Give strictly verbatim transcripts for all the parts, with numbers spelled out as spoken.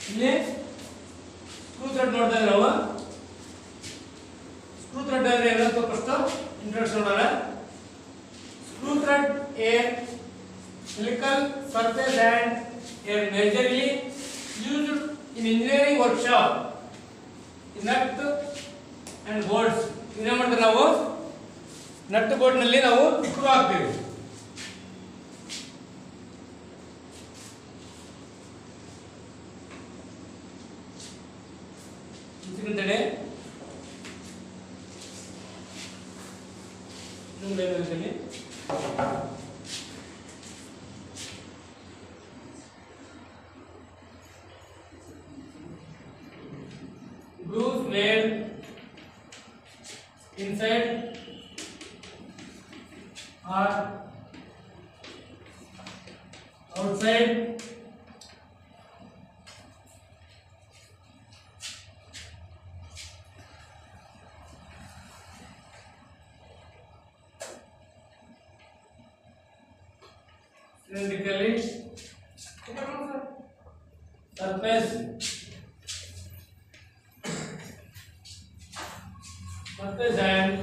ಇಲ್ಲಿ screw thread ನೋಡ್ತಾ ಇದ್ದೀವಿ ನಾವು. ಸ್ಕ್ರೂ ಥ್ರೆಡ್ ಅಂದ್ರೆ ಏನಂತ ಫಸ್ಟ್ ಇಂಟ್ರೊಡಕ್ಷನ್ ನೋಡೋಣ. Screw thread a helical surface and a majorly used in engineering workshop in nut and bolts. ಏನೇ ಮಾಡ್ತೀವಿ ನಾವು ನಟ್ ಬೋಲ್ಟ್ ನಲ್ಲಿ ನಾವು ಸ್ಕ್ರೂ ಹಾಕ್ತೀವಿ. ಇದರಿಂದಲೇ ಮುಂದೆ grooves made inside or outside cylindrically surface surface and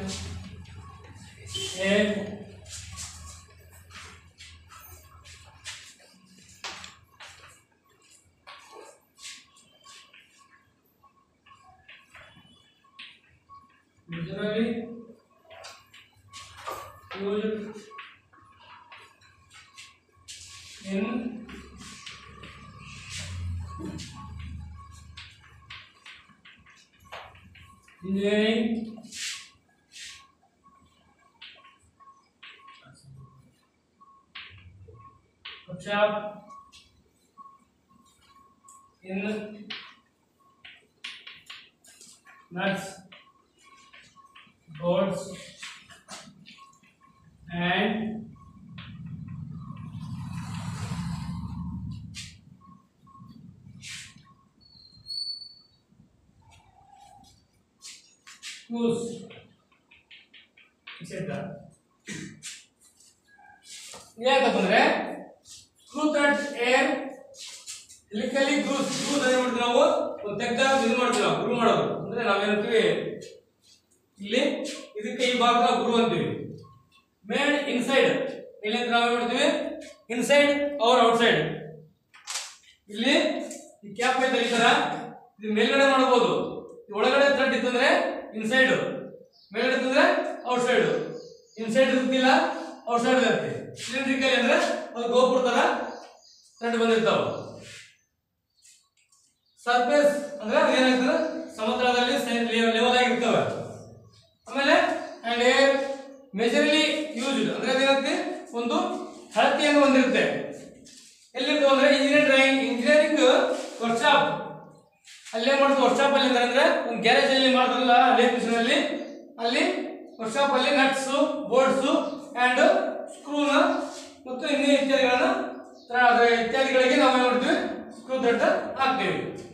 a usually used in engineering workshop in nuts, bolts and screws et cetera. ಏನಂತಂದ್ರೆ screw thread are helically grooves grooves ಏನು ಮಾಡ್ತೀವಿ ನಾವು ಒಂದು ತೆಗ್ದಾಗ ಇದು ಮಾಡ್ತೀವಿ ನಾವು ಗ್ರೂ ಮಾಡೋದು ಅಂದ್ರೆ ನಾವೇನಂತೀವಿ ಇಲ್ಲಿ ಇದಕ್ಕೆ ಈ ಭಾಗ ಗ್ರೂ ಅಂತೀವಿ. ಮೇಡ್ ಇನ್ಸೈಡ್ ಇಲ್ಲಿ ಅಂತ ನಾವು ಏನು ಮಾಡ್ತೀವಿ ಇನ್ಸೈಡ್ ಆರ್ ಔಟ್ಸೈಡ್. ಇಲ್ಲಿ ಈ ಕ್ಯಾಪ್ ಐತೆ ಈ ತರ ಇದು ಮೇಲ್ಗಡೆ ಮಾಡಬಹುದು. ಒಳಗಡೆ ಥ್ರೆಡ್ ಇತ್ತಂದ್ರೆ ಇನ್ಸೈಡ್, ಮೇಲ್ಗಡೆ ಇತ್ತಂದ್ರೆ ಔಟ್ಸೈಡ್. ಇನ್ಸೈಡ್ ಇರ್ತಿಲ್ಲ ಔಟ್ಸೈಡ್ ಇರುತ್ತೆ. ಸಿಲಿಂಡ್ರಿಕಲ್ ಅಂದ್ರೆ ಅದು ಗೋಪುರ ತರ ಥ್ರೆಡ್ ಬಂದಿರ್ತಾವ. ಸರ್ಫೇಸ್ ಅಂದ್ರೆ ಏನಾಗ್ತದೆ ಸಮತಲದಲ್ಲಿ ಲೆವೆಲ್ ಆಗಿರ್ತವೆ. ಆಮೇಲೆ ಅಂಡ್ ಏರ್ ಮೆಜರ್ಲಿ ಯೂಸ್ಡ್ ಅಂದ್ರೆ ಅದೇನಂತೆ ಒಂದು ಅಳತೆಯನ್ನು ಹೊಂದಿರುತ್ತೆ. ಎಲ್ಲಿರ್ತವೆ ಅಂದ್ರೆ ಇಂಜಿನಿಯರ್ ಡ್ರಾಯಿಂಗ್ ಇಂಜಿನಿಯರಿಂಗ್ ವರ್ಕ್ಶಾಪ್ ಅಲ್ಲೇ ಮಾಡ್ತಾರೆ. ವರ್ಕ್ಶಾಪ್ ಅಲ್ಲಿ ಅಂದ್ರೆ ಒಂದು ಗ್ಯಾರೇಜ್ ಅಲ್ಲಿ ಮಾಡ್ತಾರಲ್ಲ ಎಲೆಕ್ಟ್ರಿಷಿಯನ್ ಅಲ್ಲಿ, ಅಲ್ಲಿ ವರ್ಕ್ಶಾಪ್ ಅಲ್ಲಿ ನಟ್ಸ್ ಬೋಲ್ಟ್ಸ್ ಅಂಡ್ ಸ್ಕ್ರೂನ ಮತ್ತು ಇನ್ನೂ ಇತ್ಯಾದಿಗಳನ್ನ ಇತ್ಯಾದಿಗಳಿಗೆ ನಾವು ಏನು ಮಾಡ್ತೀವಿ ಸ್ಕ್ರೂ ಥ್ರೆಡ್ ಹಾಕ್ತೀವಿ.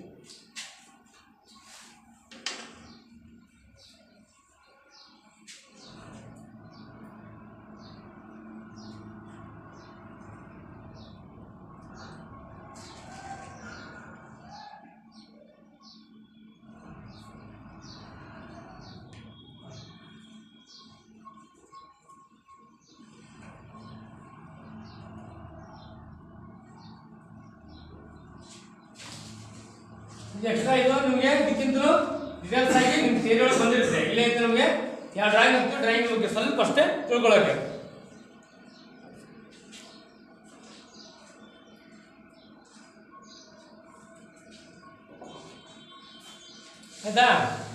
ಎಕ್ಸ್ಟ್ರಾ ಇದು ನಿಮಗೆ ಇದಕ್ಕಿಂತ ಡಿಟೇಲ್ಸ್ ಆಗಿ ನಿಮ್ಮ ಥಿಯರಿ ಒಳಗೆ ಬಂದಿರುತ್ತೆ. ಇಲ್ಲೇ ಐತೆ ನಮಗೆ ಯಾವ ಡ್ರಾಯಿಂಗ್ ಅಂತ ಡ್ರಾಯಿಂಗ್ ಬಗ್ಗೆ ಸ್ವಲ್ಪ ಅಷ್ಟೇ ತಿಳ್ಕೊಳ್ಳೋಕೆ. ಆಯ್ತಾ?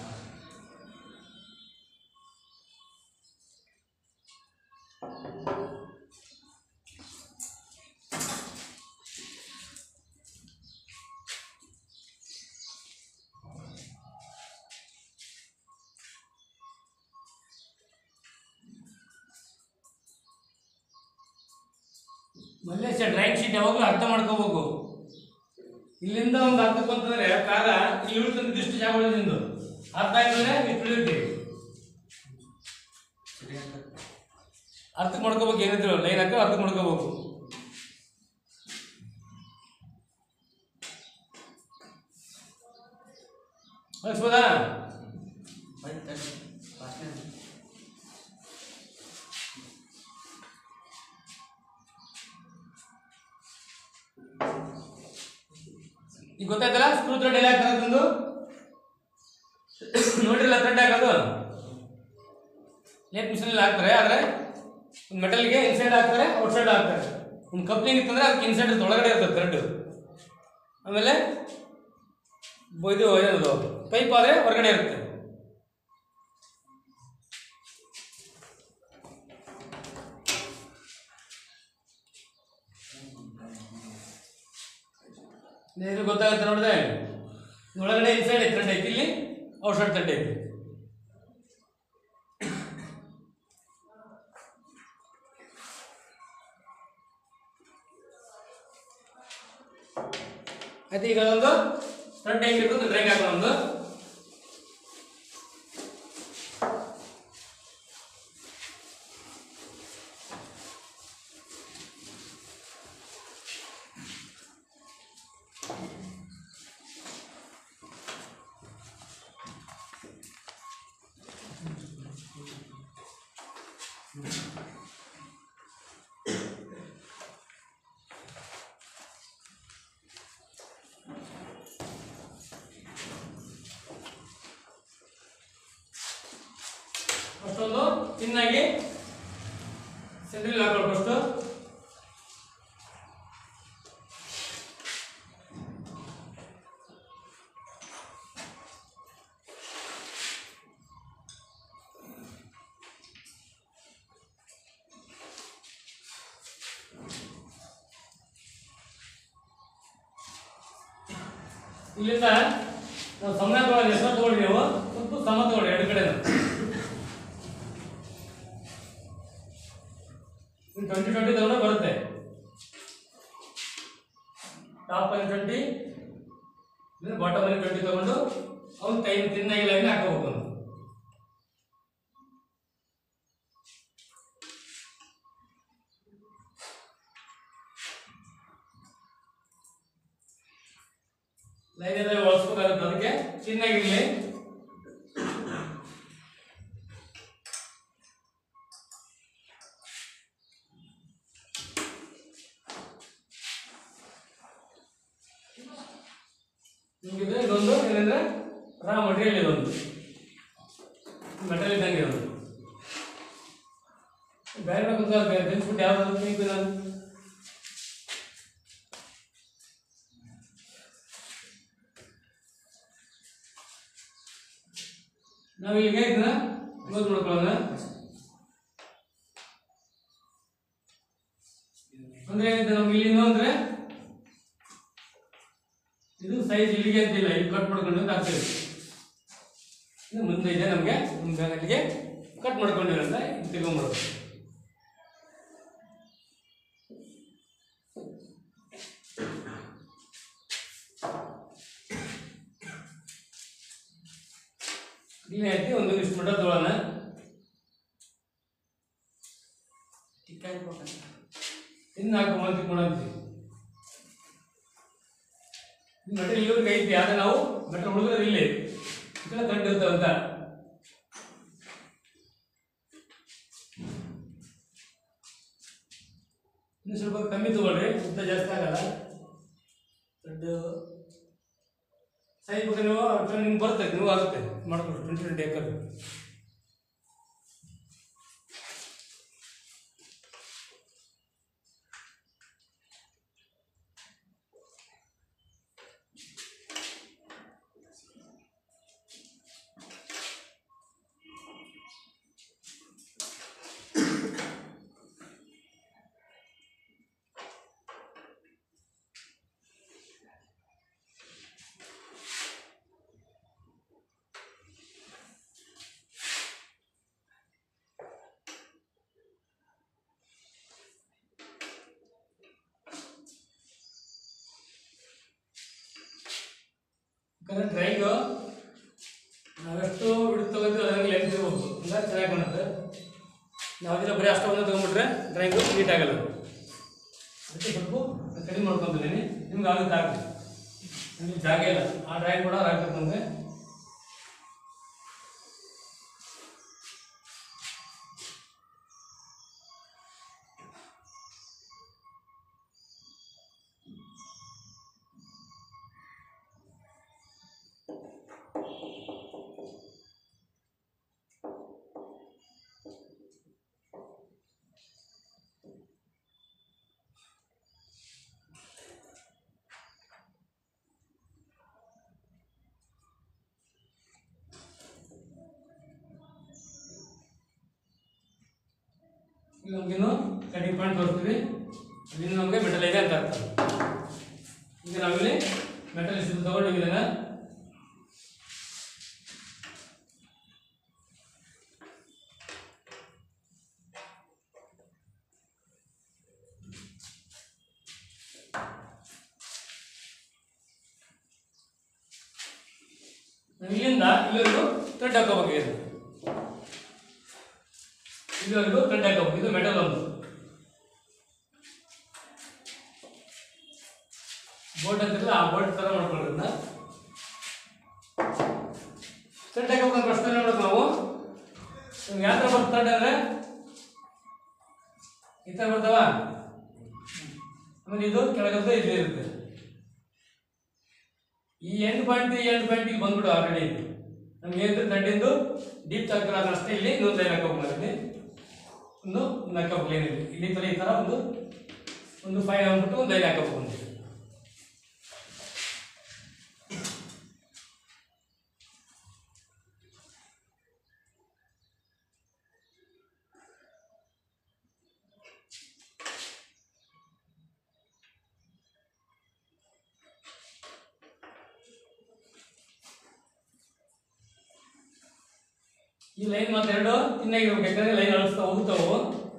ಮಲ್ಲೇಶ ಡ್ರಾಯಿಂಗ್ ಶೀಟ್ ಯಾವಾಗಲೂ ಅರ್ಥ ಮಾಡ್ಕೋಬೇಕು. ಇಲ್ಲಿಂದ ಒಂದು ಅರ್ಥ ಬಂತಂದ್ರೆ ಕಾಲ ಇಲ್ಲಿ ಉಳಿತಂದ್ರೆ ಇಷ್ಟು ಜಾಗ ಉಳಿದಿಂದು ಅರ್ಥ ಆಯ್ತಂದ್ರೆ ಇಷ್ಟು ಉಳಿತೀವಿ. ಅರ್ಥ ಮಾಡ್ಕೋಬೇಕು. ಏನಿದ್ರು ಲೈನ್ ಹಾಕಿ ಅರ್ಥ ಮಾಡ್ಕೋಬೇಕು. ಬಳಸ್ಬೋದಾ? ಈಗ ಗೊತ್ತಾಯ್ತಲ್ಲ ಸ್ಕ್ರೂ ಥ್ರೆಡ್ ಎಲ್ಲಿ ಹಾಕ್ತಾರೆ ಅಂತಂದು ನೋಡಿರಲ್ಲ. ಥ್ರೆಡ್ ಹಾಕೋದು ಲೇಟ್ ಮಿಷನಲ್ಲಿ ಹಾಕ್ತಾರೆ, ಆದರೆ ಒಂದು ಮೆಟಲ್ಗೆ ಇನ್ಸೈಡ್ ಹಾಕ್ತಾರೆ, ಔಟ್ ಸೈಡ್ ಹಾಕ್ತಾರೆ. ಒಂದು ಕಪ್ಲಿಂಗ್ ಇತ್ತಂದ್ರೆ ಅದಕ್ಕೆ ಇನ್ಸೈಡ್ ಒಳಗಡೆ ಇರ್ತದೆ ಥ್ರೆಡ್. ಆಮೇಲೆ ಇದು ಏನದು ಪೈಪ್ ಆದರೆ ಹೊರಗಡೆ ಇರುತ್ತೆ. ಇದು ಗೊತ್ತಾಗುತ್ತೆ ನೋಡಿದ್ರೆ, ಒಳಗಡೆ ಇನ್ಸೈಡ್ ಥ್ರೆಡ್ ಐತಿ, ಇಲ್ಲಿ ಔಟ್ ಸೈಡ್ ಥ್ರೆಡ್ ಐತಿ. ಆಯ್ತು, ಈಗ ಒಂದು ಥ್ರೆಡ್ ಹೆಂಗಿರ್ತದೆ ಡ್ರೈಂಗ್ ಹಾಕೋಣ. ಒಂದು ಅಷ್ಟೊಂದು ಚೆನ್ನಾಗಿ ಸೆಂಟ್ರಲ್ಲಿ ಹಾಕೊಳ್ಳಿ. ಫಸ್ಟು ಇಲ್ಲಿಂದ ನಾವು ಸಮಯ ತಗೊಳ್ಳಿ, ಎಷ್ಟು ತಗೊಳ್ಳಿ, ನೀವು ಸ್ವಲ್ಪ ಸಮ ತಗೊಳ್ಳಿ ಎರಡು ಕಡೆ. ಟ್ವೆಂಟಿ ಟ್ವೆಂಟಿ ತಗೊಂಡು ಬರುತ್ತೆ. ಟಾಪ್ ಅಲ್ಲಿ ಟ್ವೆಂಟಿ, ಬಾಟಮ್ ಅಲ್ಲಿ ಟ್ವೆಂಟಿ ತಗೊಂಡು ಅವ್ನು ಟೈಮ್ ತಿನ್ನಾಗಿ ಲೈನ್ ಹಾಕೋಬೇಕು. ಲೈನ್ ಎಲ್ಲ ಒಳಸ್ಬೇಕಾಗುತ್ತೆ, ಅದಕ್ಕೆ ಚಿನ್ನಾಗಿರ್ಲಿ. ನಿಮಗಿದೆ ಇದೊಂದು ಏನಂದ್ರೆ ರಾ ಮಟೀರಿಯಲ್, ಇದೊಂದು ಮೆಟಲ್ ಇದ್ದಂಗೆ ಇರೋದು. ಬೇರೆ ಬೆನ್ಸ್ಬಿಟ್ಟು ಯಾವ್ದು ನೀವು ನಾನು ನಾವು ಇಲ್ಲಿಗೆ ಇದನ್ನ ಯೂಸ್ ಮಾಡ್ಕೊಳ್ಳೋಣ. ಅಂದ್ರೆ ಏನಿದೆ ನಮ್ಗೆ ಇಲ್ಲಿಂದ ಅಂದ್ರೆ ಇದು ಸೈಜ್ ಇಲ್ಲಿಗೆ ಅಂತಿಲ್ಲ, ಇಲ್ಲಿ ಕಟ್ ಮಾಡ್ಕೊಂಡು ಆಗ್ತದೆ. ಇದು ಮುಂದೆ ಇದೆ ನಮಗೆ, ಮುಂದೆ ಅಲ್ಲಿಗೆ ಕಟ್ ಮಾಡ್ಕೊಂಡಿರೋದ್ರಿಂದ ಇದು ತಗೊಂಡ್ಬರೋದು. ಇಲ್ಲಿ ಹಾಕಿ ಒಂದು ಇಷ್ಟು ಮಟ್ಟ ತಗೊಳ್ಳೋಣ. ಇನ್ನು ಹಾಕಿ ಮಾಡ್ತಿ ಕೊಡಂತೀವಿ. ಮೆಟಲ್ ಇಲ್ಲಿವರೆಗೆ ಐತಿ, ಆದರೆ ನಾವು ಮೆಟಲ್ ಹುಡುಗರು ಇಲ್ಲಿ ಈ ಕಡೆ ತಂಡ ಇರ್ತಾವಂತ. ಇನ್ನು ಸ್ವಲ್ಪ ಕಮ್ಮಿ ತಗೊಳ್ರಿ, ಉದ್ದ ಜಾಸ್ತಿ ಆಗಲ್ಲ. ದೊಡ್ಡ ಸೈಜ್ ಬಗ್ಗೆ ನೀವು ನಿಮ್ಗೆ ಬರುತ್ತೆ, ನೀವು ಆಗುತ್ತೆ ಮಾಡ್ಕೊಡ್ರಿ. ಟ್ವೆಂಟಿ ಟ್ವೆಂಟಿ ಏಕರ್ ಯಾಕಂದ್ರೆ ಡ್ರೈಂಗ್ ನಾವೆಷ್ಟು ಹಿಡಿದು ತಗೋತೀವಿ ಅದ್ರಾಗ ಲೆಂತ್ ಇರ್ಬೋದು, ಇಲ್ಲ ಚೆನ್ನಾಗಿ ಕಾಣುತ್ತೆ. ಯಾವುದಿಲ್ಲ ಬರೀ ಅಷ್ಟೊಂದು ತೊಗೊಂಡ್ಬಿಟ್ರೆ ಡ್ರೈಂಗು ನೀಟ್ ಆಗಲ್ಲ. ಅದಕ್ಕೆ ಸ್ವಲ್ಪ ಕಡಿಮೆ ಮಾಡ್ಕೊತೀನಿ, ನಿಮ್ಗೆ ಆಗುತ್ತೆ ಹಾಕಿ. ನಿಮ್ಗೆ ಜಾಗ ಇಲ್ಲ ಆ ಡ್ರಾಯಿಂಗ್ ಕೂಡ ಹಾಕ್ಬೇಕು. ಅಂದರೆ ಈಗ ನಮಗಿನ್ನು ಕಟಿಂಗ್ ಪಾಯಿಂಟ್ ತೋರಿಸ್ತೀವಿ. ಇಲ್ಲಿಂದ ನಮಗೆ ಮೆಟಲ್ ಇದೆ ಅಂತ ಅರ್ಥ. ಈಗ ನಾವಿಲ್ಲಿ ಮೆಟಲ್ ಇಷ್ಟು ತಗೊಂಡೋಗಿದ್ದಾನ ಇಲ್ಲಿಂದ ಇಲ್ಲಿವರೆಗೂ ಥ್ರೆಡ್ ಹಾಕೋಬೇಕು. ಇಲ್ಲಿವರೆಗೂ ಥ್ರೆಡ್ ಹಾಕೋಬೇಕು. ಇದು ಮೆಟಲ್ ಒಂದು ಬೋಟ್ ಅಂತಿಲ್ಲ, ಆ ಬೋಟ್ ತರ ಮಾಡ್ಕೊಳ್ಳೋದನ್ನ ಥ್ರೆಡ್ ಹಾಕೋಬೇಕು. ಪ್ರಶ್ನೆ ನೋಡೋದು ನಾವು ಯಾವ ಥರ ಬರ್ತದೆ ಥ್ರೆಡ್ ಅಂದರೆ ಈ ಥರ ಬರ್ತಾವ. ಆಮೇಲೆ ಇದು ಕೆಳಗದ್ದು ಇದು ಇರುತ್ತೆ. ಈ ಎಂಡ್ ಪಾಯಿಂಟ್ ಈ ಎಂಡ್ ಪಾಯಿಂಟ್ ಇಲ್ಲಿ ಬಂದ್ಬಿಡು ಆಲ್ರೆಡಿ. ನಮ್ಗೆ ಏನು ಥ್ರೆಡ್ಡಿಂದು ಡೀಪ್ ತಗ್ಗಿರ ಅಷ್ಟೇ ಇಲ್ಲಿ ಇನ್ನೊಂದು ಲೈನ್ ಹಾಕೋಬೇಕು. ಒಂದು ಹಾಕೋಬೇಕು ಲೈನ್ ಇಲ್ಲಿ ಇಲ್ಲಿ ಥರ ಈ ಥರ ಒಂದು ಒಂದು ಫೈವ್ ಅಂದ್ಬಿಟ್ಟು ಒಂದು ಲೈನ್ ಹಾಕೋಬೇಕು. ಒಂದು ಈ ಲೈನ್ ಮಾತ್ತೆರಡು ತಿನ್ನಾಗಿರ್ಬೇಕು, ಯಾಕಂದ್ರೆ ಲೈನ್ ಅಳಿಸ್ತಾ ಹೋಗ್ತಾವು.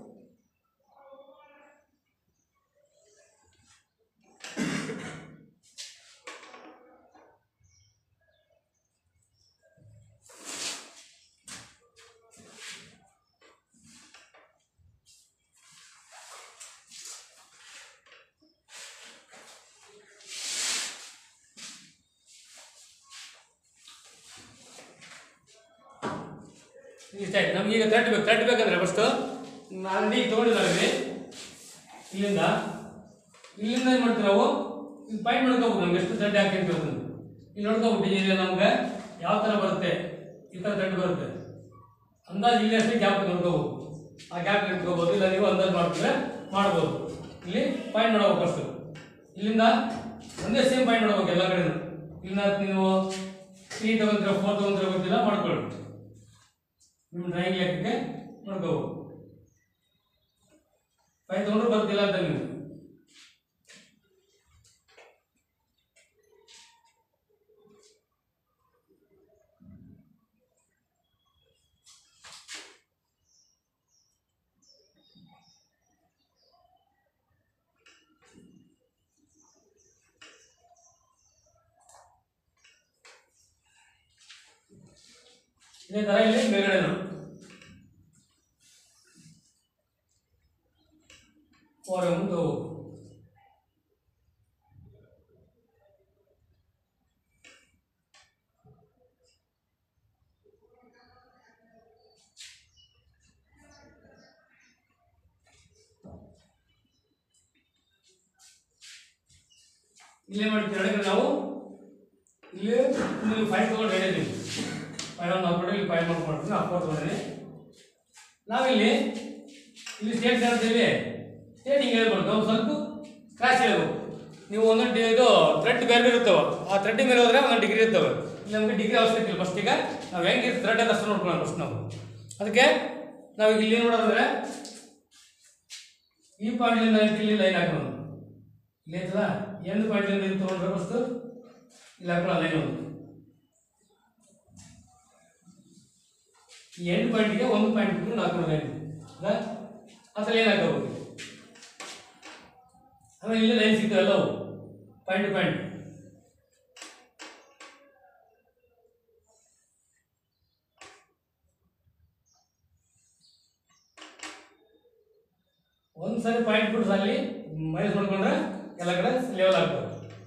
ಇಷ್ಟ ಆಯ್ತು. ನಮ್ಗೆ ಈಗ ಥ್ರೆಡ್ ಬೇಕು. ಥ್ರೆಡ್ ಬೇಕಂದ್ರೆ ಫಸ್ಟು ಆಲ್ರೆಡಿ ತೊಗೊಂಡಿದ್ದಾವೆ. ಇಲ್ಲಿಂದ ಇಲ್ಲಿಂದ ಏನು ಮಾಡ್ತೀವಿ ನಾವು ಇಲ್ಲಿ ಪಾಯಿಂಟ್ ನೋಡ್ಕೋಬೇಕು. ನಮ್ಗೆ ಎಷ್ಟು ಥ್ರೆಡ್ ಹಾಕಿರ್ತೀವಿ ಇಲ್ಲಿ ನೋಡ್ಕೋಬಿಟ್ಟು ಇಲ್ಲಿ ನಮ್ಗೆ ಯಾವ ಥರ ಬರುತ್ತೆ. ಈ ಥರ ಥ್ರೆಡ್ ಬರುತ್ತೆ ಅಂದಾಜು ಇಲ್ಲಿ ಅಷ್ಟೇ ಗ್ಯಾಪ್ ನೋಡ್ಕೋಬೇಕು. ಆ ಗ್ಯಾಪ್ ಇಟ್ಕೋಬೋದು. ಇಲ್ಲ ನೀವು ಅಂದಾಜು ಮಾಡ್ತೀವಿ ಮಾಡ್ಬೋದು. ಇಲ್ಲಿ ಪಾಯಿಂಟ್ ನೋಡ್ಬೇಕು. ಫಸ್ಟು ಇಲ್ಲಿಂದ ಒಂದೇ ಸೇಮ್ ಪಾಯಿಂಟ್ ನೋಡ್ಬೇಕು ಎಲ್ಲ ಕಡೆನೂ. ಇಲ್ಲಿಂದ ನೀವು ತ್ರೀ ತಗೊಂತೀರ ಫೋರ್ ತಗೊಂತೀರ ಗೊತ್ತಿಲ್ಲ ಮಾಡ್ಕೊಳ್ಳಿ. ನಿಮ್ಮ ಡ್ರಾಯಿಂಗ್ ಲೆಕ್ಕಕ್ಕೆ ನೋಡ್ಕೋಬೇಕು. ಫೈವ್ ತಗೊಂಡ್ರು ಬರ್ತಿಲ್ಲ ಅಂತ ನೀವು ಇದೇ ಥರ ಇಲ್ಲಿ ಮೇಲ್ಗಡೆನು ಫೋರ್ ಎಮ್ ತಗೋಬೇಕು. ಇಲ್ಲೇ ಮಾಡ್ತೀವಿ ಹೇಳಿದ್ರೆ ನಾವು ಇಲ್ಲಿ ನೀವು ಫೈವ್ ತಗೊಂಡು ಹೇಳಿದ್ದೀವಿ. ಫೈವ್ ಒಂದು ಹಾಕ್ಬಿಟ್ಟು ಇಲ್ಲಿ ಫೈವ್ ಮಾಡ್ಕೊಳ್ತೀವಿ. ಆ ಫೋರ್ ತಗೊಂಡಿನಿ. ನಾವಿಲ್ಲಿ ಇಲ್ಲಿ ಸ್ಟೇಟ್ ಹೇಳ್ತೀವಿ. ಸ್ಟೇಟ್ ಹಿಂಗೆ ಹೇಳ್ಬಾರ್ದು. ನಾವು ಸ್ವಲ್ಪ ಕ್ರಾಶ್ ಹೇಳ್ಬೇಕು. ನೀವು ಒಂದೊಂದು ಇದು ಥ್ರೆಡ್ ಬೇರೆ ಇರ್ತವೆ. ಆ ಥ್ರೆಡ್ ಮೇಲೆ ಹೋದ್ರೆ ಒಂದೊಂದು ಡಿಗ್ರಿ ಇರ್ತವೆ. ಇಲ್ಲಿ ನಮಗೆ ಡಿಗ್ರಿ ಅವಶ್ಯಕತೆ ಇಲ್ಲ. ಫಸ್ಟ್ ಈಗ ನಾವು ಹೆಂಗೆ ಥ್ರೆಡ್ ಅಂತ ಅಷ್ಟು ನೋಡ್ಕೊಳ್ಳೋಣ ಫಸ್ಟ್ ನಾವು. ಅದಕ್ಕೆ ನಾವು ಇಲ್ಲಿ ಏನು ಮಾಡೋದಂದ್ರೆ ಈ ಪಾಯಿಂಟ್ಲಿಂದ ಇಲ್ಲಿ ಲೈನ್ ಹಾಕೋಣ. ಇಲ್ಲಿ ಆಯ್ತಲ್ಲ ಎಂಡ್ ಪಾಯಿಂಟ್ಲಿಂದ ಇಲ್ಲಿ ತೊಗೊಂಡ್ರೆ ಫಸ್ಟು ಇಲ್ಲಿ ಹಾಕೋಣ ಲೈನ್ ಒಂದು. ಈ ಎಂಡ್ ಪಾಯಿಂಟ್ಗೆ ಒಂದು ಪಾಯಿಂಟ್ ಬಿಟ್ಟು ಹಾಕೋಣ ಲೈನ್. ಅಸಲು ಏನು ಹಾಕೋಬೇಕು. ಆಮೇಲೆ ಇಲ್ಲಿ ಲೈನ್ ಸಿಗ್ತವೆ ಅವು ಪಾಯಿಂಟ್ ಟು ಪಾಯಿಂಟ್. ಒಂದು ಸರಿ ಪಾಯಿಂಟ್ ಬಿಟ್ಟು ಅಲ್ಲಿ ಮೈನಸ್ ಮಾಡ್ಕೊಂಡ್ರೆ ಎಲ್ಲ ಕಡೆ ಲೆವೆಲ್ ಆಗ್ತವೆ.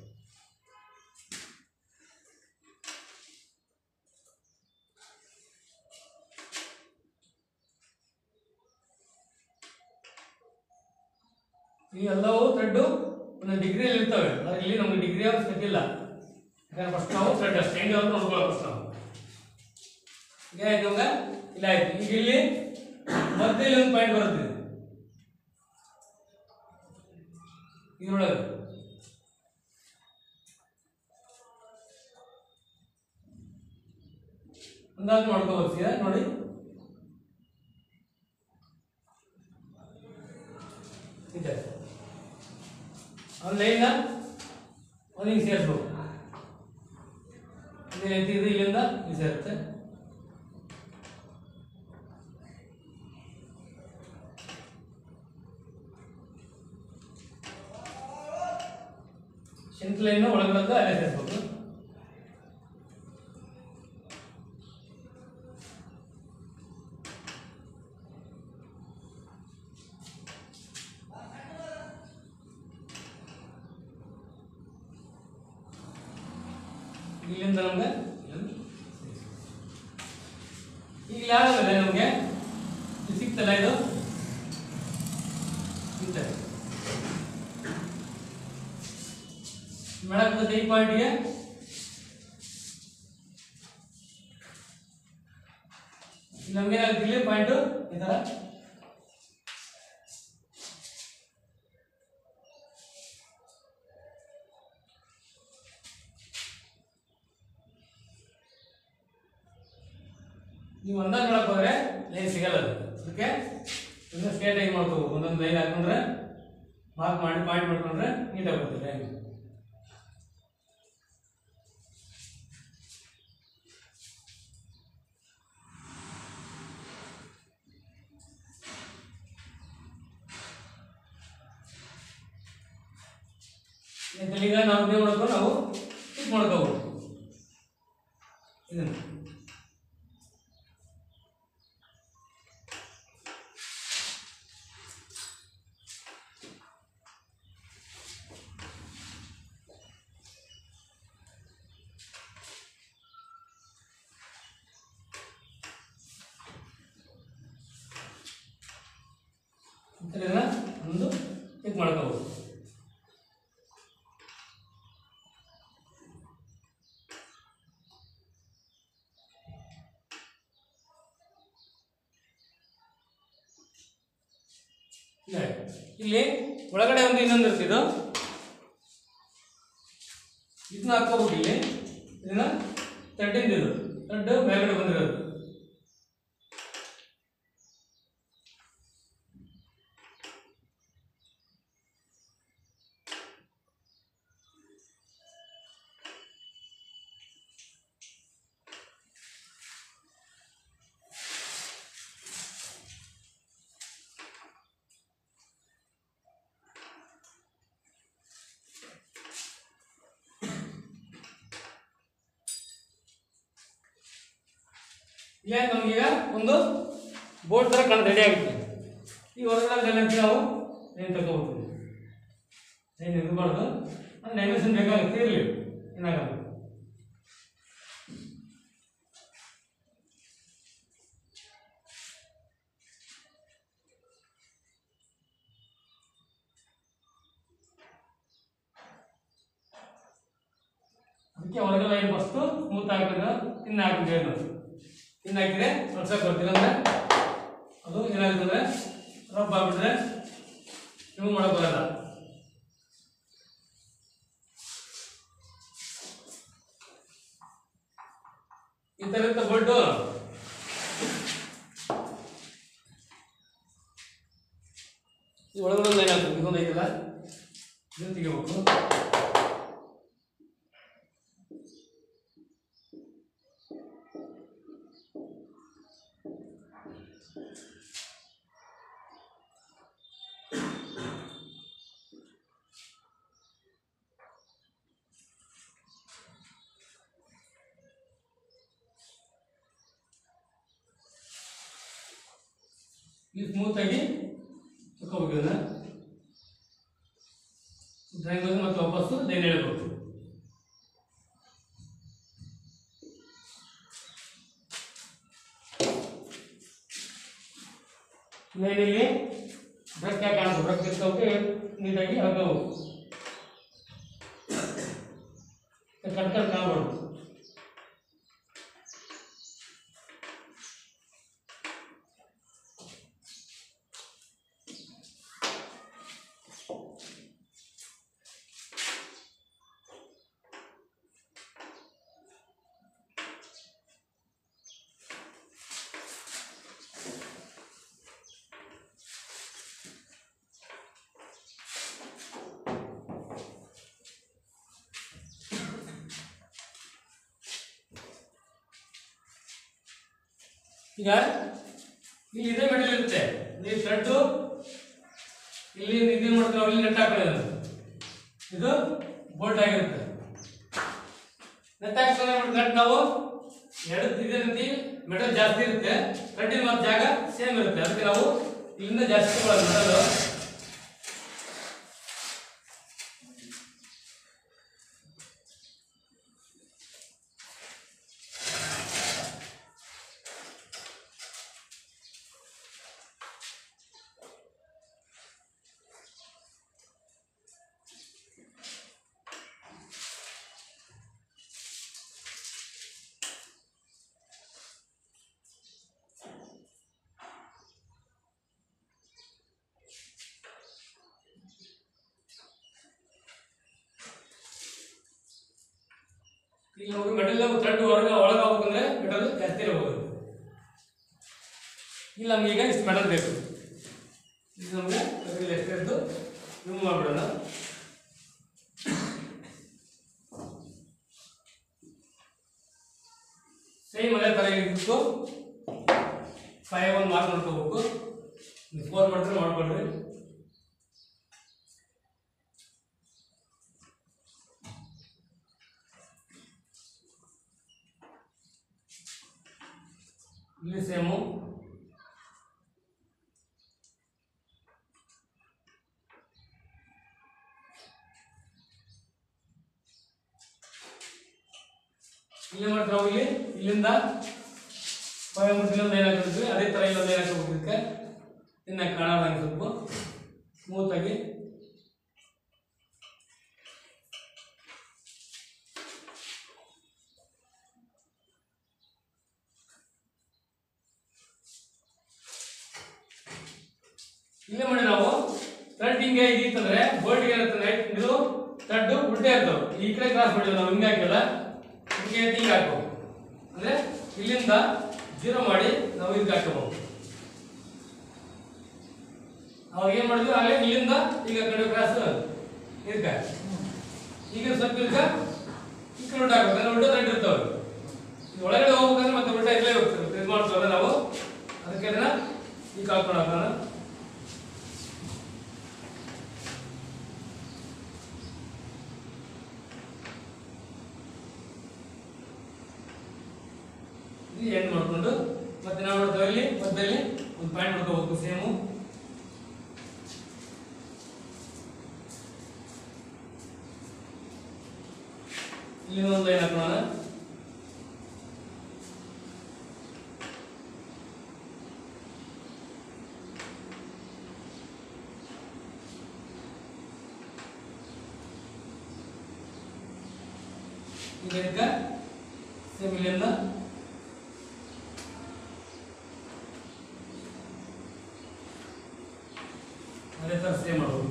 ಈ ಎಲ್ಲವೂ ಥ್ರೆಡ್ ಒಂದೊಂದು ಡಿಗ್ರಿಯಲ್ಲಿ ಇರ್ತವೆ. ಆದರೆ ಇಲ್ಲಿ ನಮಗೆ ಡಿಗ್ರಿ ಅವಶ್ಯಕತೆ ಇಲ್ಲ. ಯಾಕಂದ್ರೆ ಫಸ್ಟ್ ನಾವು ಥ್ರೆಡ್ ಅಷ್ಟೇ ಹೆಂಗೆ ಅಂತ ನೋಡ್ಕೊಳ್ಳೋ ಫಸ್ಟ್ ನಾವು. ಈಗ ಆಯ್ತು ಇವಾಗ ಇಲ್ಲ ಆಯ್ತು. ಈಗ ಇಲ್ಲಿ ಮತ್ತೆ ಇಲ್ಲಿ ಒಂದು ಪಾಯಿಂಟ್ ಬರುತ್ತೆ ಇದ್ರೊಳಗೆ. ಅಂದಾಜು ಮಾಡ್ಕೋಬೋದು ಸೀದಾ ನೋಡಿ. ಒಂದು ಲೈನ್ನ ಒಂದು ಹಿಂಗೆ ಸೇರಿಸ್ಬೇಕು. ಇದು ಇಲ್ಲಿಂದ ಇದು ಸೇರುತ್ತೆ. ಶಂಕ್ ಲೈನ್ ಒಳಗಡೆ ಅಲ್ಲೇ ಸೇರಿಸ್ಬೇಕು. ಇಲ್ಲಿಂದ ನಮ್ಗೆ ಈಗ ಯಾವ್ದಾಗಲ್ಲ ನಮಗೆ ಇದು ಸಿಕ್ತಲ್ಲ, ಇದು ಮೇಡಮ್ ಈ ಪಾಯಿಂಟ್ಗೆ ನಮ್ಗೇನಾಗುತ್ತೆ ಇಲ್ಲಿ ಪಾಯಿಂಟು ಈ ಥರ ನೀವು ಒಂದೊಂದು ಮಾಡಕ್ಕೆ ಹೋದ್ರೆ ಲೈನ್ ಸಿಗಲ್ಲ. ಅದಕ್ಕೆ ಇನ್ನೂ ಸ್ಟ್ರೇಟ್ ಆಗಿ ಮಾಡ್ಕೋಬೇಕು. ಒಂದೊಂದು ಲೈನ್ ಹಾಕೊಂಡ್ರೆ ಮಾರ್ಕ್ ಮಾಡಿ ಪಾಯಿಂಟ್ ಮಾಡ್ಕೊಂಡ್ರೆ ನೀಟಾಗಿ ಬರ್ತದೆ ಲೈನ್. ಈಗ ನಾವು ಏನು ಮಾಡ್ಕೊಂಡು ನಾವು ಟಿಕ್ ಮಾಡ್ಕೋಬಹುದು. ಇದನ್ನು ಒಂದು ಟಿಕ್ ಮಾಡ್ಕೋಬಹುದು. ಇಲ್ಲಿ ಒಳಗಡೆ ಒಂದು ಇನ್ನೊಂದು ಇರ್ತಿದ್ದು ಇದನ್ನ ಹಾಕೋಬೇಕು. ಇಲ್ಲಿ ಇದನ್ನ ತಡ್ಡಿಂದಿದ್ದು ತಡ್ಡು ಮೇಲ್ಗಡೆ ಬಂದಿರೋದು. ಇಲ್ಲ ನಮಗೀಗ ಒಂದು ಬೋರ್ಡ್ ಥರ ಕಾಣ ರೆಡಿ ಆಗುತ್ತೆ. ಈ ಹೊರಗಡೆ ನಾವು ಏನು ತಗೋಬೋದು, ಏನು ಇರಬಾರ್ದು. ಅಂದರೆ ಡೈಮೆನ್ಷನ್ ಬೇಕಾಗುತ್ತೆ, ಇರಲಿ ಏನಾಗಲ್ಲ. ಅದಕ್ಕೆ ಹೊರಗಡೆ ಲೈನ್ ಫಸ್ಟು ಸ್ಮೂತ್ ಹಾಕಿದ್ರೆ ಇನ್ನು ಹಾಕಿದ್ರೆ ಏನು ಇನ್ನು ಹಾಕಿದ್ರೆ ಹೊಡ್ಸಕ್ಕೆ ಬರ್ತೀರ ಅಂದರೆ ಅದು ಏನಾಗುತ್ತೆ ಅಂದರೆ ರಬ್ ಆಗಿಬಿಟ್ರೆ ನೀವು ಮಾಡೋಕೆ ಬರಲ್ಲ. ಈ ಥರ ಇರುತ್ತೆ ಬೋಲ್ಟು. ಈ ಒಳಗಡೆ ಲೈನ್ ಆಗ್ತದೆ, ಇದೊಂದು ಐತಲ್ಲ ಇದನ್ನು ತೆಗಿಬೇಕು. ಇದು ಸ್ಮೂತ್ ಆಗಿ ತಗೋಬೇಕು. ಇದನ್ನ ಡ್ರಾಯಿಂಗ್ ಹೋಗಿ ಮತ್ತೆ ವಾಪಸ್ಸು ಲೈನ್ ಎಳಬೇಕು. ಲೈನಲ್ಲಿ ಬ್ರಕ್ ಯಾಕೆ ಕಾಣೋದು, ಬ್ರಕ್ ಇರ್ತಾವೆ ನೀಟಾಗಿ ಹಾಕವು ಕಟ್ ಕಟ್ ಕಾಣಬಾರ್ದು. ಈಗ ಇಲ್ಲಿ ಇದೇ ಮೆಟಲ್ ಇರುತ್ತೆ, ಈ ಥ್ರೆಡ್ಡು ಇಲ್ಲಿ ಇದೇನು ಮಾಡ್ತೀವಿ ನಾವು, ಇಲ್ಲಿ ನೆಟ್ ಹಾಕೊಳ್ಳೋದು, ಇದು ಬೋಲ್ಟ್ ಆಗಿರುತ್ತೆ. ನೆಟ್ ಹಾಕ್ತಾರೆ ನೆಟ್ ನಾವು ಎರಡು ಇದೇ ರೀತಿ ಮೆಟಲ್ ಜಾಸ್ತಿ ಇರುತ್ತೆ, ಥ್ರೆಡ್ಡಿನ ಮತ್ತು ಜಾಗ ಸೇಮ್ ಇರುತ್ತೆ, ಅದಕ್ಕೆ ನಾವು ಇಲ್ಲಿಂದ ಜಾಸ್ತಿ ತಗೊಳ್ಳೋದು ಮೆಟಲ್. ಈಗ ನಮಗೆ ಮೆಟಲ್ ಥ್ರೆಡ್ ಹೊರಗೆ ಒಳಗೆ ಹೋಗ್ಬೇಕಂದ್ರೆ ಮೆಟಲ್ ಜಾಸ್ತಿ ಹೋಗೋದು. ಇಲ್ಲಿ ನಮ್ಗೆ ಈಗ ಇಷ್ಟು ಮೆಟಲ್ ಬೇಕು, ಇದು ನಮಗೆ ಎಷ್ಟಿದ್ದು ರಿಮೂವ್ ಮಾಡಿಬಿಡೋಣ. ಸೇಮ್ ಅದೇ ಥರ ಇರಬೇಕು, ಫೈವ್ ಒಂದು ಮಾರ್ಕ್ ಮಾಡ್ಕೋಬೇಕು, ಫೋರ್ ಮಾಡಿದ್ರೆ ಮಾಡ್ಕೊಳ್ರಿ. ಇಲ್ಲಿ ಸೇಮು ಇಲ್ಲಿ ಮಾಡ್ತೀವಿ ನಾವು, ಇಲ್ಲಿ ಇಲ್ಲಿಂದ ಫೈವ್ ಇಲ್ಲೊಂದು ಲೈನ್ ಹಾಕಿದ್ವಿ, ಅದೇ ಥರ ಇಲ್ಲೊಂದು ಲೈನ್ ಹಾಕೋಬೇಕಕ್ಕೆ ಇನ್ನು ಕಾಣೋದಂಗೆ ಸ್ವಲ್ಪ ಸ್ಮೂತಾಗಿ. ಇಲ್ಲೇ ಮಾಡಿ ನಾವು ಥ್ರೆಡ್ ಹಿಂಗೆ ಇದಿತ್ತಂದ್ರೆ ಬೋಲ್ಟ್ಗೆ ಏನಿರ್ತದೆ ಇದು ಥ್ರೆಡ್ ಉಲ್ಟೆ ಇರ್ತವೆ, ಈ ಕಡೆ ಕ್ರಾಸ್ ಮಾಡಿದ್ವಿ ನಾವು, ಹಿಂಗೆ ಹಾಕಿಲ್ಲ ಹಿಂಗೆ ಹಿಂಗೆ ಹಾಕೋ ಅಂದ್ರೆ ಇಲ್ಲಿಂದ ಜೀರೋ ಮಾಡಿ ನಾವು ಇದಕ್ಕೆ ಹಾಕಬಹುದು. ಅವಾಗ ಏನ್ ಮಾಡಿದ್ವಿ ಆಗಲೇ ಇಲ್ಲಿಂದ ಈಗ ಕಡೆ ಕ್ರಾಸ್ ಇದಕ್ಕೆ ಈಗ ಸ್ವಲ್ಪ ಇದಕ್ಕೆ ಈ ಕಡೆ ಉಲ್ಟಾ ಹಾಕ್ಬೇಕು, ಉಲ್ಟಾ ಥ್ರೆಡ್ ಇರ್ತವೆ, ಒಳಗಡೆ ಹೋಗ್ಬೇಕಂದ್ರೆ ಮತ್ತೆ ಉಲ್ಟಾ ಇಲ್ಲೇ ಹೋಗ್ತದೆ, ಇದು ಮಾಡ್ತೀವಲ್ಲ ನಾವು, ಅದಕ್ಕೆ ಅದನ್ನ ಈಗ ಹಾಕೊಂಡು ಹಾಕೋಣ. ಎಂಡ್ ಮಾಡ್ಕೊಂಡು ಮತ್ತೆ ನಾವು ಮಾಡ್ತೇವೆ ಇಲ್ಲಿ ಮಧ್ಯದಲ್ಲಿ ಒಂದು ಪಾಯಿಂಟ್ ಮಾಡ್ಕೋಬೇಕು, ಸೇಮು ಇಲ್ಲಿ ಒಂದು ಲೈನ್ ಹಾಕೋಣ. ಈಗ ಸೇಮ್ ಇಲ್ಲಿಂದ ಅದೇ ಥರ ಸೇಮ್ ಮಾಡಬಹುದು.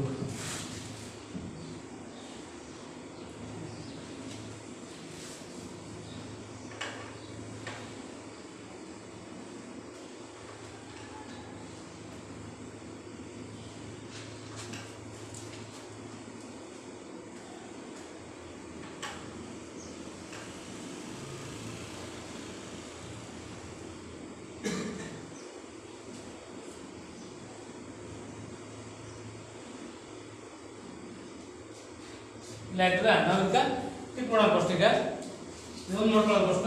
ಇಲ್ಲ ಆಯ್ತದ, ನಾವು ಇದಕ್ಕೆ ಟಿಪ್ ಮಾಡೋಣ ಫಸ್ಟ್. ಈಗ ಇದೊಂದು ಮಾಡ್ಕೊಳ್ಳೋದು ಫಸ್ಟ್.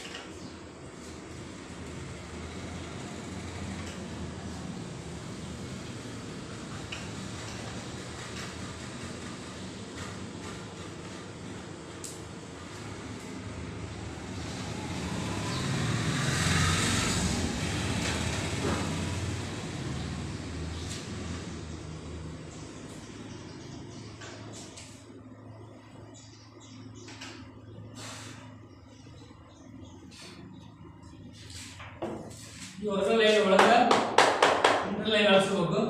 ಈ ಹೊಸ ಲೈನ್ ಒಳಗೆ ಇಂಟರ್ ಲೈನ್ ಅಳಿಸ್ಬೇಕು.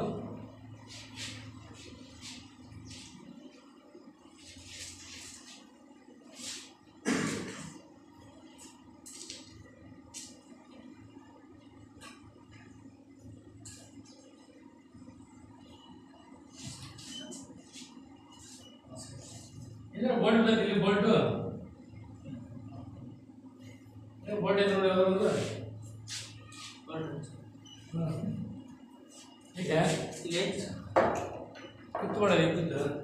ಇಲ್ಲ ಬೋಲ್ಟ್ ಬಂತು, ಇಲ್ಲಿ ಬೋಲ್ಟು ಬೋಲ್ಟ್ ಐತೆ ನೋಡಿ, ಅವರು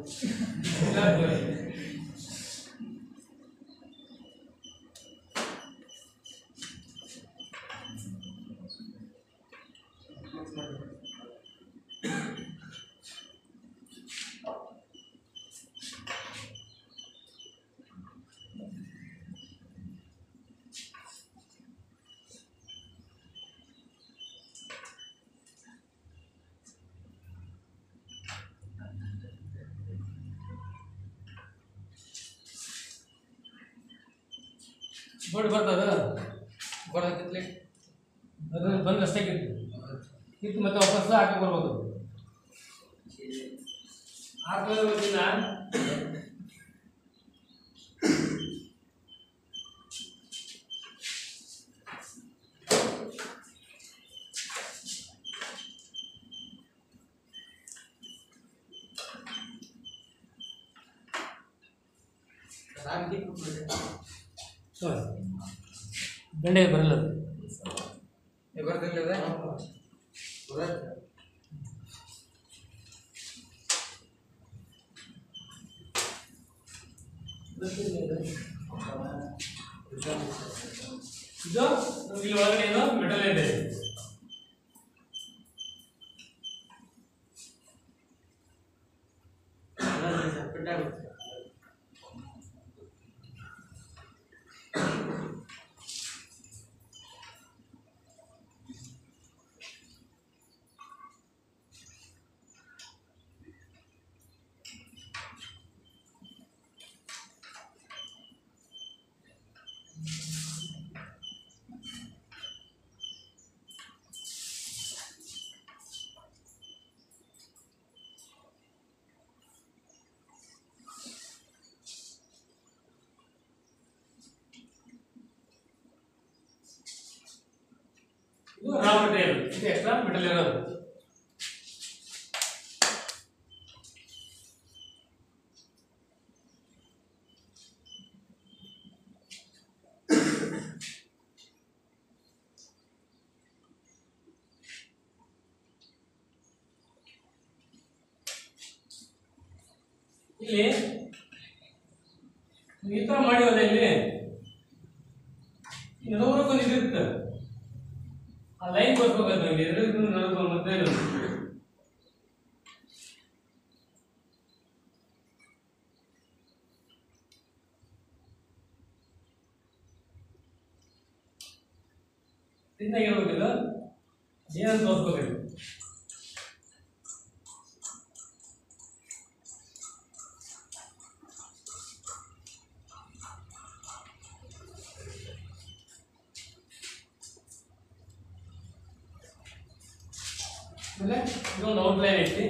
ಬೋರ್ಡ್ ಬರ್ತದ ಬರ್ತೈತಿ ಅದ್ರಲ್ಲಿ ಬಂದು ಅಷ್ಟೇ ಕಿತ್ತು ಕಿತ್ತು ಮತ್ತೆ ವಾಪಸ್ ಹಾಕಿ ಬರ್ಬೋದು ಹಾಕಿದ್ರೆ ಗೊತ್ತಿಲ್ಲ ಬೆಂಡೆ ಬರಲ್ಲ ಬರ್ತಿಲ್ಲ ಇದು ಇಲ್ಲಿ ಒಳಗಡೆ ಏನೋ ಮೆಟಲ್ ಇದೆ ಇದು ರಾ ಮೆಟೀರಿಯಲ್ ಇದು ಎಕ್ಸ್ಟ್ರಾ ಮೆಟಲ್ ಇರೋದು ಇಲ್ಲಿ ಈ ತರ ಮಾಡಿವಲ್ಲ ಇಲ್ಲಿ ನೂರಕ್ಕೊಂದು ಇದಿರುತ್ತೆ ಆ ಲೈನ್ ಬರ್ಕೋಬೇಕು ನಮಗೆ ಎರಡು ನಲವತ್ತು ಮಧ್ಯೆ ಇರೋದು ತಿನ್ನಾಗಿರ್ಬೇಕಿಲ್ಲ ಏನಂತ ತೋರಿಸ್ಕೋಬೇಕು ಆಮೇಲೆ ಇದೊಂದು ಔಟ್ಲೈನ್ ಐತಿ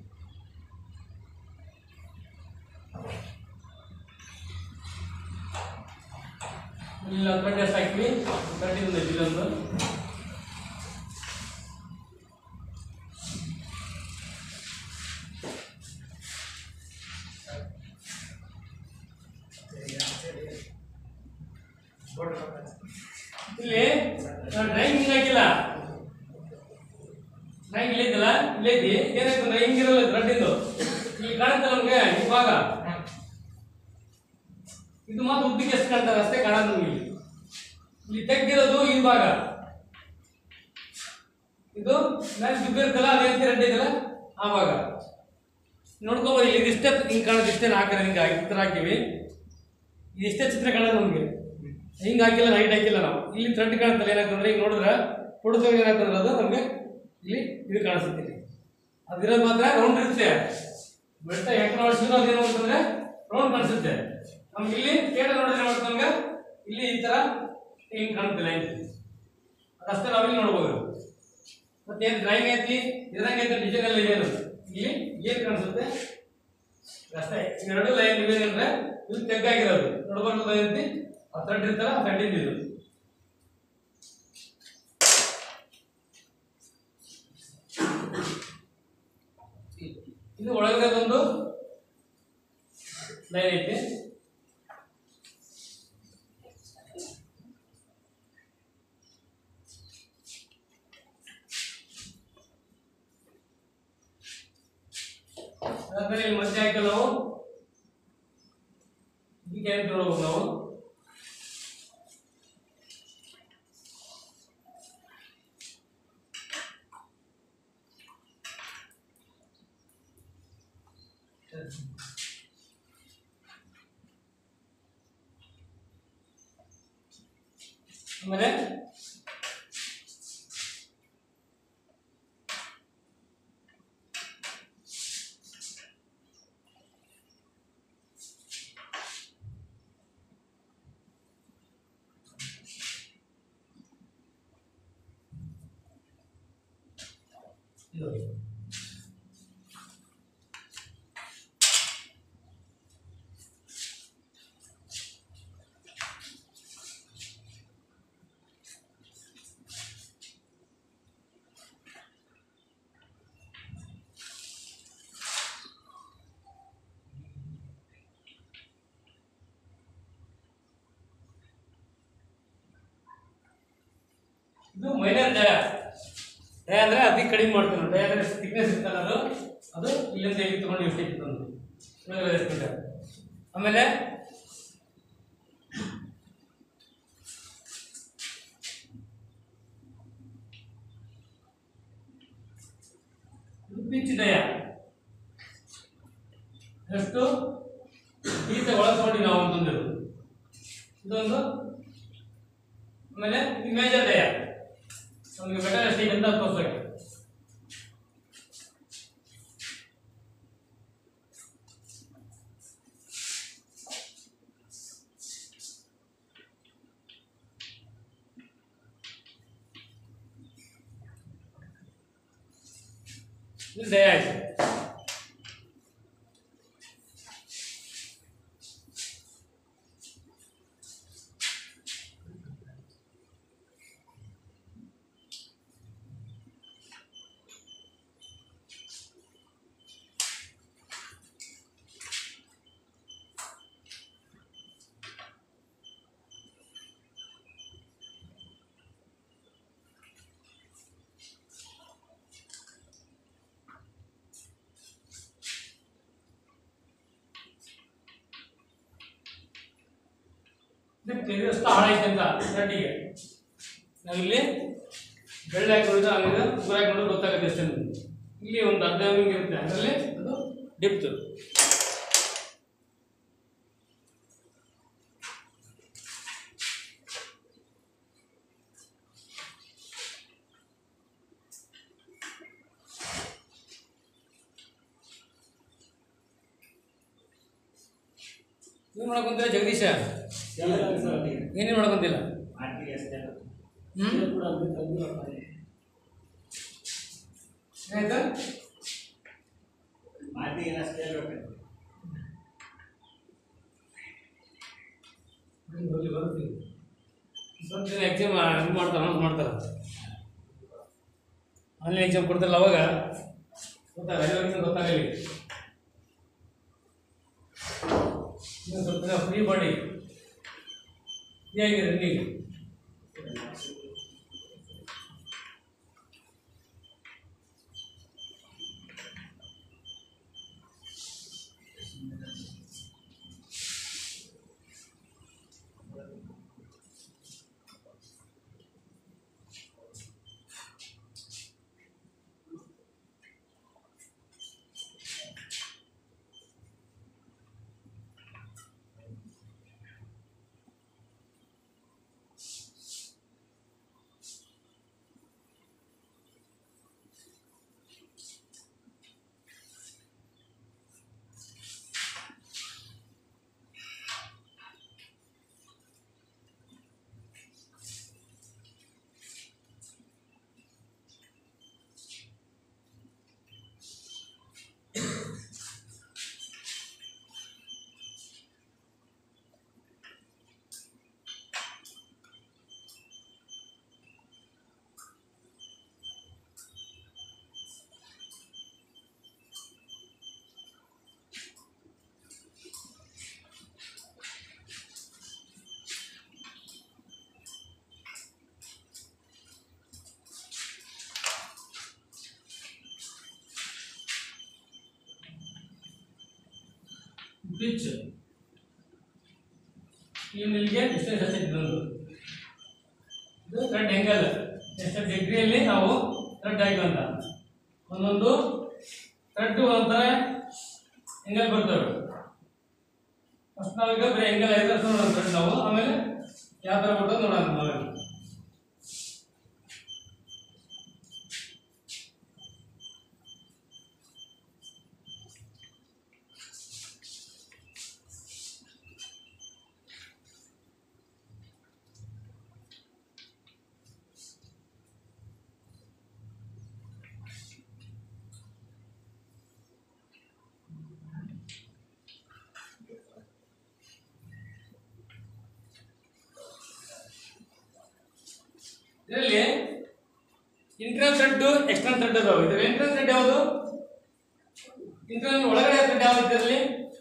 ಇಲ್ಲ ಕಡ್ಡೆ ಹಾಕಿ ಕಡ್ಡಿಂದ ಇಲ್ಲೊಂದು ಇಲ್ಲಿ ಡ್ರೈವಿಂಗ್ ಹಾಕಿಲ್ಲ ಡ್ರೈವಿಂಗ್ ಇಲ್ಲಿದ್ದಲ್ಲ ಇಲ್ಲೈತಿ ಏನಾಯ್ತಂದ್ರೆ ಹಿಂಗಿರಲ್ಲ ಥ್ರೆಡ್ಡಿಂದು ಇಲ್ಲಿ ಕಾಣುತ್ತೆ ನಮ್ಗೆ ಈ ಭಾಗ ಇದು ಮಾತ್ರ ಉದ್ದಿಗೆ ಎಷ್ಟು ಕಾಣ್ತಾರೆ ಅಷ್ಟೇ ಕಾಣೋದು ನಮ್ಗೆ ಇಲ್ಲಿ ಇಲ್ಲಿ ತೆಗ್ದಿರೋದು ಈ ಭಾಗ ಇದು ಮೇಲೆ ಬಿದ್ದಿರ್ತಲ್ಲ ಅದೇನ್ ಥ್ರೆಡ್ ಇದೆಯಲ್ಲ ಆ ಭಾಗ ನೋಡ್ಕೋಬೋದು ಇಲ್ಲಿ ಇದಿಷ್ಟೇ ಹಿಂಗೆ ಕಾಣೋದು ಇಷ್ಟೇ ಹಾಕಿದ್ರೆ ಹಿಂಗೆ ಚಿತ್ರ ಹಾಕಿವಿ ಇದಿಷ್ಟೇ ಚಿತ್ರ ಕಾಣೋದು ನಮ್ಗೆ ಹಿಂಗೆ ಹಾಕಿಲ್ಲ ಹೈಟ್ ಹಾಕಿಲ್ಲ ನಾವು ಇಲ್ಲಿ ಥ್ರೆಡ್ ಕಾಣುತ್ತಲ್ಲ ಏನಾಗ್ತಂದ್ರೆ ಈಗ ನೋಡಿದ್ರೆ ಫೋಟೋದಾಗ ಏನಾಗ್ತಂದ್ರೆ ಅದು ನಮಗೆ ಇಲ್ಲಿ ಇದು ಕಾಣಿಸುತ್ತೆ ಅದಿರೋದು ಮಾತ್ರ ರೌಂಡ್ ಇರುತ್ತೆ ಬೆಟ್ಟ ಹೆಂಗೆ ನೋಡಿಸಿದ್ರು ಅದೇನು ಅಂತಂದ್ರೆ ರೌಂಡ್ ಕಾಣಿಸುತ್ತೆ ನಮ್ಗೆ ಇಲ್ಲಿ ಕೇಟ ನೋಡಿದ್ರೆ ಏನಾಗುತ್ತೆ ನಮ್ಗೆ ಇಲ್ಲಿ ಈ ತರ ಹಿಂಗೆ ಕಾಣುತ್ತೆ ಲೈನ್ ಅದಷ್ಟೇ ನಾವಿಲ್ಲಿ ನೋಡ್ಬೋದು ಮತ್ತೆ ಏನು ಡ್ರಾಯಿಂಗ್ ಐತಿ ಇದ್ರಂಗೆ ಐತೆ ಡಿಸೈನ್ ಎಲ್ಲ ಏನು ಇಲ್ಲಿ ಏನು ಕಾಣಿಸುತ್ತೆ ಅಷ್ಟೇ ಎರಡು ಲೈನ್ ಇವೇನಂದ್ರೆ ಇದು ತೆಗ್ಗಾಗಿರೋದು ನೋಡ್ಬಾರ್ದು ಐತಿ ಆ ಥ್ರೆಡ್ ಇರ್ತಾರ ಆ ಥ್ರೆಡ್ ಇದು ಇದು ಒಳಗಡೆ ಒಂದು ಲೈನ್ ಐತಿ ಅದಾದ್ಮೇಲೆ ಇಲ್ಲಿ ಮಧ್ಯ ಹಾಕಲ್ಲ ನಾವು ಇದಕ್ಕೆ ಏನು ನೋಡ್ಬೇಕು ನಾವು ಆಮೇಲೆ ಇದು ಇದು ಮೈನರ್ ಡಯ ಡಯ ಅಂದ್ರೆ ಅತಿ ಕಡಿಮೆ ಮಾಡ್ತೀವಿ ಡಯ ಅಂದ್ರೆ ಥಿಕ್ನೆಸ್ ಇರ್ತಲ್ಲ ಅದು ಅದು ಇಲ್ಲಿಂದ ಹೇಗೆ ತಗೊಂಡು ಎಷ್ಟು ಇತ್ತು ಆಮೇಲೆ ಪಿಚ್ ಡಯ ಎಷ್ಟು ಈತ ಒಳಸ್ಕೊಂಡು ನಾವು ಅಂತಂದಿರು ಇದೊಂದು ಆಮೇಲೆ ಇದು ಮೇಜರ್ ಡಯ ನಮಗೆ ಬೆಟರ್ ಸ್ಟೇಜ್ ಅಂತ ತೋರಿಸೋಕೆ ಇದು ಡಯ ಆಯ್ತು ಎಷ್ಟು ಹಾಳಾಯ್ತು ಅಂತ ನಟಿಗೆ ನಾವಿಲ್ಲಿ ಬೆಳ್ಳಿ ಹಾಕಿರೋದು ಆಮೇಲೆ ಪೂರ ಹಾಕಿರೋದು ಗೊತ್ತಾಗುತ್ತೆ ಅಷ್ಟೇ ಇಲ್ಲಿ ಒಂದು ಅರ್ಧ ಹಿಂಗೆ ಇರುತ್ತೆ ಅದರಲ್ಲಿ ಅದು ಡಿಪ್ತು ಏನು ಮಾಡ್ಕೊಂತೀರ ಜಗದೀಶ ಏನೇನು ಮಾಡ್ಕೊಂತಿಲ್ಲ ಆಯ್ತಾ ಬರ್ತೀನಿ ಎಕ್ಸಾಮ್ ಇದು ಮಾಡ್ತಾರೆ ಅನೌನ್ಸ್ ಮಾಡ್ತಾರೆ ಆನ್ಲೈನ್ ಎಕ್ಸಾಮ್ ಕೊಡ್ತಾರಲ್ಲ ಅವಾಗ ಗೊತ್ತಾಗ ಗೊತ್ತಾಗಲಿ ಸ್ವಲ್ಪ ಫ್ರೀ ಬಾಡಿ ಹೇಗಿದೆ ರನ್ನಿಂಗ್ ಪಿಚ್ ಇಲ್ಲಿಗೆ ಡಿಸ್ಟೆನ್ಸ್ ಎಷ್ಟಿದೆ ಒಂದು ಇದು ಥ್ರೆಡ್ ಆ್ಯಂಗಲ್ ಎಷ್ಟು ಡಿಗ್ರಿಯಲ್ಲಿ ನಾವು ಥ್ರೆಡ್ ಹಾಕಿವಂತ ಒಂದೊಂದು ಥ್ರೆಡ್ ಒಂಥರ ಆ್ಯಂಗಲ್ ಬರ್ತವೆ. ಫಸ್ಟ್ ನಾವೀಗ ಬರೀ ಆ್ಯಂಗಲ್ ಐದು ನೋಡೋಣ ಥ್ರೆಡ್ ನಾವು, ಆಮೇಲೆ ಯಾವ ಥರ ಬರ್ತದೆ ನೋಡೋಣ ನಾವೇ. ಇದರಲ್ಲಿ ಇಂಟರ್ನಲ್ ಥ್ರೆಡ್ ಎಕ್ಸ್ಟರ್ನಲ್ ಥ್ರೆಡ್ ಅದಾವೆ. ಇದರಲ್ಲಿ ಇಂಟರ್ನಲ್ ಥ್ರೆಡ್ ಯಾವುದು? ಇಂಟರ್ನಲ್ ಒಳಗಡೆ ಥ್ರೆಡ್ ಯಾವುದು ಇದರಲ್ಲಿ?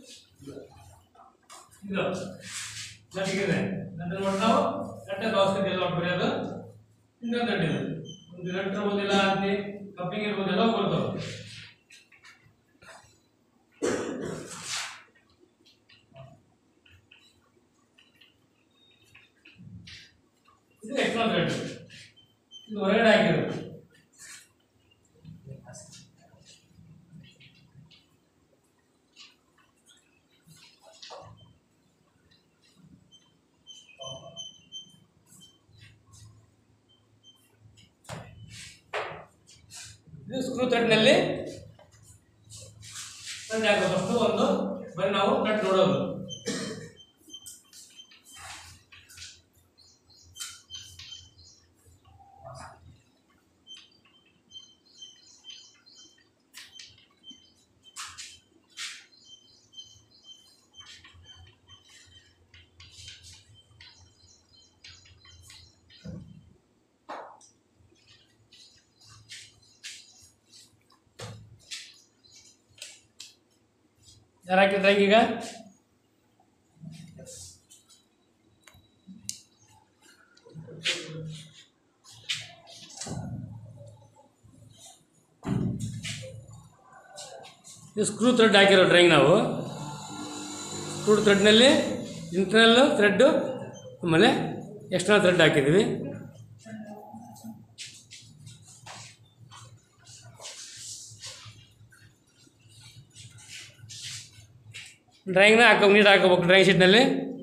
ಇದು ನಟಿಗಿದೆ ನಂತರ ನೋಡಿ ನಾವು ಕಟ್ಟೆ ಅವಶ್ಯಕತೆ ಎಲ್ಲ ಬರೆಯೋದು ಇಂಟರ್ನಲ್ ಥ್ರೆಡ್ ಇದು. ಒಂದು ನಟ್ ಇರ್ಬೋದಿಲ್ಲ ಅಂತಿ ಕಪ್ಪಿಂಗ್ ಇರ್ಬೋದಿಲ್ಲ ಬರ್ತವೆ. ಇದು ಎಕ್ಸ್ಟರ್ನಲ್ ಥ್ರೆಡ್, ಇದು ಹೊರಗಡೆ ಹಾಕಿರೋದು. ಇದು ಸ್ಕ್ರೂ ಥ್ರೆಡ್ನಲ್ಲಿ ಥ್ರೆಡ್ ಹಾಕೋದು. ಫಸ್ಟ್ ಒಂದು ಬರೀ ನಾವು ಕಟ್ ನೋಡೋದು. ಯಾರು ಹಾಕಿದ್ರೆ ಈಗ ಇದು ಸ್ಕ್ರೂ ಥ್ರೆಡ್ ಹಾಕಿರೋ ಡ್ರಾಯಿಂಗ್ ನಾವು. ಸ್ಕ್ರೂ ಥ್ರೆಡ್ನಲ್ಲಿ ಇಂಟರ್ನಲ್ ಥ್ರೆಡ್ಡು ಆಮೇಲೆ ಎಕ್ಸ್ಟರ್ನಲ್ ಥ್ರೆಡ್ ಹಾಕಿದ್ದೀವಿ. ಡ್ರಾಯಿಂಗ್ನ ಹಾಕೋ ನೀಟ್ ಹಾಕೋಬೇಕು ಡ್ರಾಯಿಂಗ್ ಶೀಟ್ನಲ್ಲಿ.